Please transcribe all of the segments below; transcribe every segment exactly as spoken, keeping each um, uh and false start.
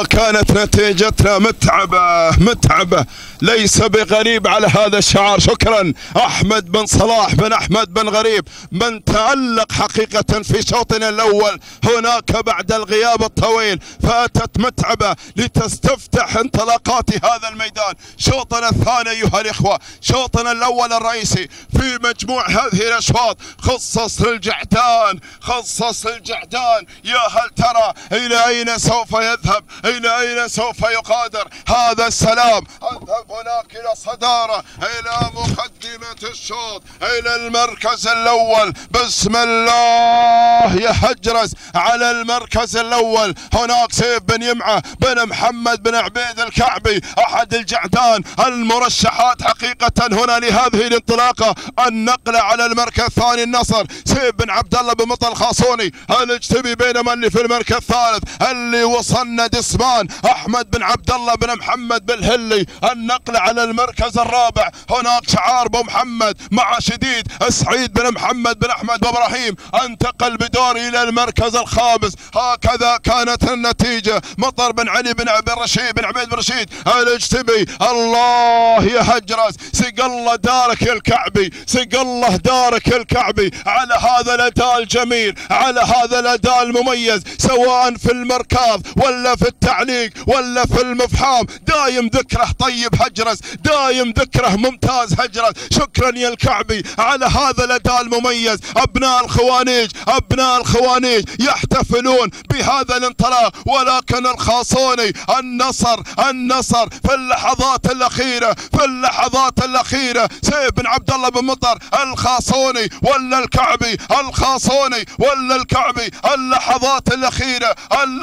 كانت نتيجتنا متعبة متعبة، ليس بغريب على هذا الشعار. شكرا أحمد بن صلاح بن أحمد بن غريب من تألق حقيقة في شوطنا الأول هناك بعد الغياب الطويل، فأتت متعبة لتستفتح انطلاقات هذا الميدان. شوطنا الثاني أيها الإخوة، شوطنا الأول الرئيسي في مجموع هذه الأشواط خصص للجعدان، خصص للجعدان. يا هل ترى إلى أين سوف يذهب، إلى أين سوف يقادر هذا السلام؟ اذهب هناك إلى الصدارة، إلى مقدمة الشوط، إلى المركز الأول. بسم الله يا حجرز على المركز الأول. هناك سيف بن يمعة بن محمد بن عبيد الكعبي أحد الجعدان المرشحات حقيقة هنا لهذه الانطلاقة. النقلة على المركز الثاني النصر سيف بن عبد الله بن مطر الخاصوني الاجتبي، بينما اللي في المركز الثالث اللي وصلنا دسمان أحمد بن عبد الله بن محمد بالهلي. النقلة على المركز الرابع هناك شعار ابو محمد مع شديد سعيد بن محمد بن احمد بن ابراهيم انتقل بدور الى المركز الخامس. هكذا كانت النتيجة. مطر بن علي بن عبد الرشيد بن عبيد بن رشيد الاجتبي. الله يا حجرز، سق الله دارك يا الكعبي، سق الله دارك يا الكعبي على هذا الاداء الجميل، على هذا الاداء المميز، سواء في المركاض ولا في التعليق ولا في المفحام. دايم ذكره طيب حجرز، دايم ذكره ممتاز حجرز. شكرا يا الكعبي على هذا الاداء المميز. ابناء الخوانيج، ابناء الخوانيج يحتفلون بهذا الانطلاق، ولكن الخاصوني النصر النصر في اللحظات الاخيره، في اللحظات الاخيره سيف بن عبد الله بن مطر الخاصوني ولا الكعبي، الخاصوني ولا الكعبي. اللحظات الاخيره،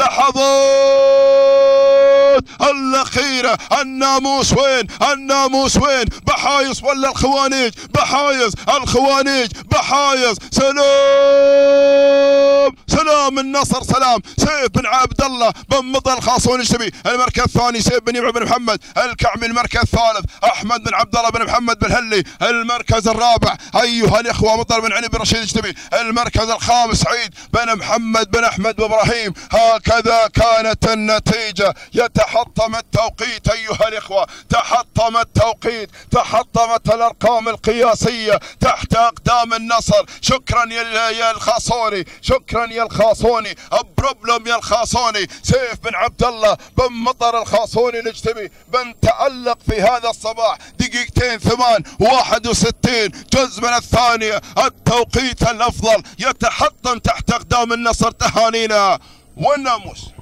اللحظات الاخيره. الناموس وين؟ الناموس وين؟ بحايص ولا الخوانيج؟ بحايص، الخوانيج بحايص. سلام سلام النصر، سلام سيف بن عبد الله بن مطر الخاصوني اجتبي. المركز الثاني سيف بن يمعة بن محمد الكعبي. المركز الثالث احمد بن عبد الله بن محمد بن هلي. المركز الرابع ايها الاخوه مطر بن علي بن رشيد اجتبي. المركز الخامس سعيد بن محمد بن احمد بن ابراهيم. هكذا كانت النتيجه. يتحطم التوقيت ايها الاخوه، تحطم التوقيت، تحطمت الارقام القياسيه تحت اقدام النصر. شكرا يا الخاصوني، شكرا يا الخاصوني. بروبلم يا الخاصوني. سيف بن عبد الله بن مطر الخاصوني الاجتبي بن تألق في هذا الصباح. دقيقتين ثمان واحد وستين جزء من الثانية، التوقيت الافضل. يتحطم تحت اقدام النصر. تهانينا والناموس.